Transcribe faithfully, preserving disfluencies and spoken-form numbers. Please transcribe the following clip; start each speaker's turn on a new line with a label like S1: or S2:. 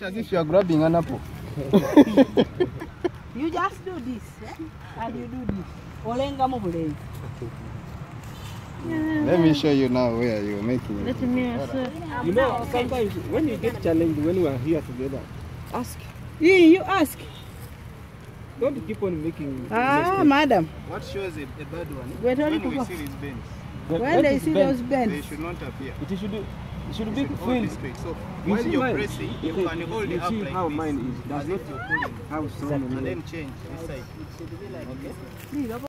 S1: as if you are grabbing an apple.
S2: You just do this, eh? And you do this. Olenga mobile.
S1: Let me show you now where you're making it.
S3: Let me also.
S4: You know, sometimes when you get challenged when we are here together, ask.
S2: You, you ask.
S4: Don't keep on making
S2: Ah,
S4: mistakes.
S2: madam.
S1: What shows a, a bad one?
S2: Wait,
S1: When
S2: only
S1: we
S2: to
S1: see these bends,
S4: When-
S2: When
S4: when
S2: they
S4: it's
S2: see
S4: bent,
S2: those
S1: they
S2: bends.
S1: should not appear.
S4: It should, it should
S1: It
S4: be
S1: should hold
S4: filled.
S1: straight. So
S4: You
S1: when
S4: see
S1: you're
S4: mine?
S1: pressing, you
S4: Okay,
S1: can hold
S4: you
S1: it up
S4: see
S1: like
S4: how
S1: this.
S4: mine is. Does
S1: As
S4: not
S1: if you're pulling.
S4: how strong
S1: And
S4: it
S1: then
S4: is.
S1: change this side.
S2: Please,